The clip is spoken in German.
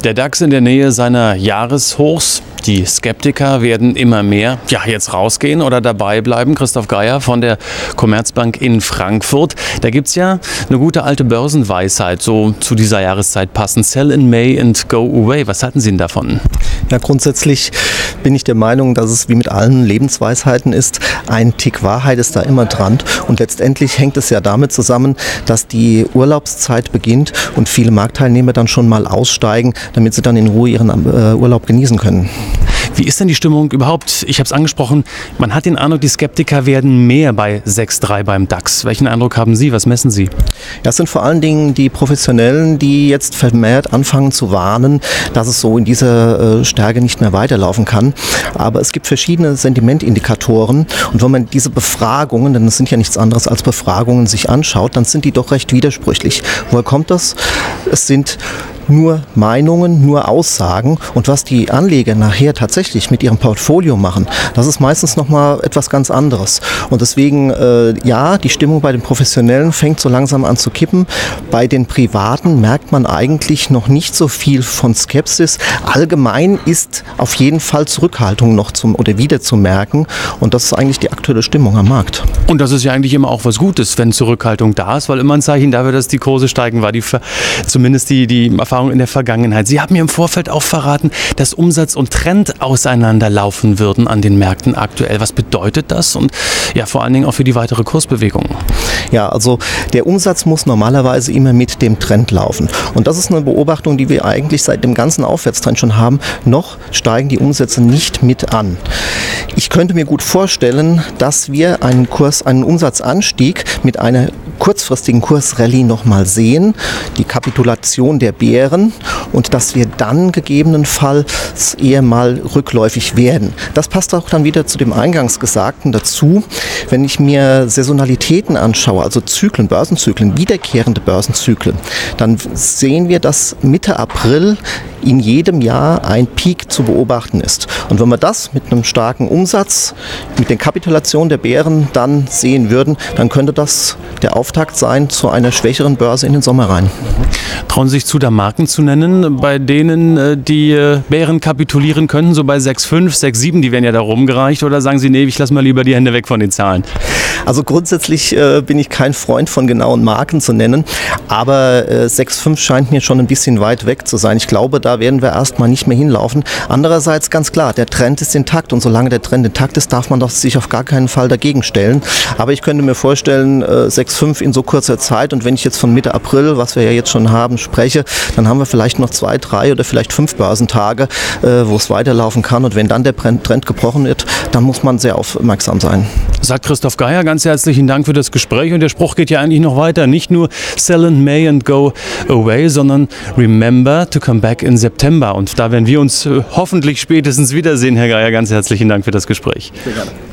Der DAX in der Nähe seiner Jahreshochs. Die Skeptiker werden immer mehr jetzt rausgehen oder dabei bleiben. Christoph Geier von der Commerzbank in Frankfurt. Da gibt es ja eine gute alte Börsenweisheit, so zu dieser Jahreszeit passend. Sell in May and go away. Was halten Sie denn davon? Ja, grundsätzlich bin ich der Meinung, dass es wie mit allen Lebensweisheiten ist. Ein Tick Wahrheit ist da immer dran. Und letztendlich hängt es ja damit zusammen, dass die Urlaubszeit beginnt und viele Marktteilnehmer dann schon mal aussteigen, damit sie dann in Ruhe ihren Urlaub genießen können. Wie ist denn die Stimmung überhaupt? Ich habe es angesprochen, man hat den Eindruck, die Skeptiker werden mehr bei 6,3 beim DAX. Welchen Eindruck haben Sie? Was messen Sie? Ja, es sind vor allen Dingen die Professionellen, die jetzt vermehrt anfangen zu warnen, dass es so in dieser Stärke nicht mehr weiterlaufen kann. Aber es gibt verschiedene Sentimentindikatoren und wenn man diese Befragungen, denn es sind ja nichts anderes als Befragungen, sich anschaut, dann sind die doch recht widersprüchlich. Woher kommt das? Es sind nur Meinungen, nur Aussagen und was die Anleger nachher tatsächlich mit ihrem Portfolio machen, das ist meistens nochmal etwas ganz anderes. Und deswegen, die Stimmung bei den Professionellen fängt so langsam an zu kippen. Bei den Privaten merkt man eigentlich noch nicht so viel von Skepsis. Allgemein ist auf jeden Fall Zurückhaltung noch wieder zu merken und das ist eigentlich die aktuelle Stimmung am Markt. Und das ist ja eigentlich immer auch was Gutes, wenn Zurückhaltung da ist, weil immer ein Zeichen dafür, dass die Kurse steigen, war zumindest die Erfahrung in der Vergangenheit. Sie haben mir im Vorfeld auch verraten, dass Umsatz und Trend auseinanderlaufen würden an den Märkten aktuell. Was bedeutet das und vor allen Dingen auch für die weitere Kursbewegung? Ja, also der Umsatz muss normalerweise immer mit dem Trend laufen. Und das ist eine Beobachtung, die wir eigentlich seit dem ganzen Aufwärtstrend schon haben. Noch steigen die Umsätze nicht mit an. Ich könnte mir gut vorstellen, dass wir einen Umsatzanstieg mit einer kurzfristigen Kursrallye nochmal sehen, die Kapitulation der Bären und dass wir dann gegebenenfalls eher mal rückläufig werden. Das passt auch dann wieder zu dem eingangs Gesagten dazu. Wenn ich mir Saisonalitäten anschaue, also Zyklen, Börsenzyklen, wiederkehrende Börsenzyklen, dann sehen wir, dass Mitte April in jedem Jahr ein Peak zu beobachten ist. Und wenn wir das mit einem starken Umsatz, mit den Kapitulationen der Bären dann sehen würden, dann könnte das der Auftakt sein zu einer schwächeren Börse in den Sommer rein. Trauen Sie sich zu, da Marken zu nennen, bei denen die Bären kapitulieren könnten, so bei 6,5, 6,7, die werden ja da rumgereicht, oder sagen Sie, nee, ich lasse mal lieber die Hände weg von den Zahlen? Also grundsätzlich bin ich kein Freund von genauen Marken zu nennen, aber 6,5 scheint mir schon ein bisschen weit weg zu sein. Ich glaube, da werden wir erstmal nicht mehr hinlaufen. Andererseits ganz klar, der Trend ist intakt und solange der Trend intakt ist, darf man doch sich auf gar keinen Fall dagegen stellen. Aber ich könnte mir vorstellen, 6,5 in so kurzer Zeit und wenn ich jetzt von Mitte April, was wir ja jetzt schon haben, spreche, dann haben wir vielleicht noch 2, 3 oder vielleicht 5 Börsentage, wo es weiterlaufen kann und wenn dann der Trend gebrochen wird, dann muss man sehr aufmerksam sein. Sagt Christoph Geier, ganz herzlichen Dank für das Gespräch und der Spruch geht ja eigentlich noch weiter. Nicht nur sell in May and go away, sondern remember to come back in September. Und da werden wir uns hoffentlich spätestens wiedersehen, Herr Geier. Ganz herzlichen Dank für das Gespräch. Sehr gerne.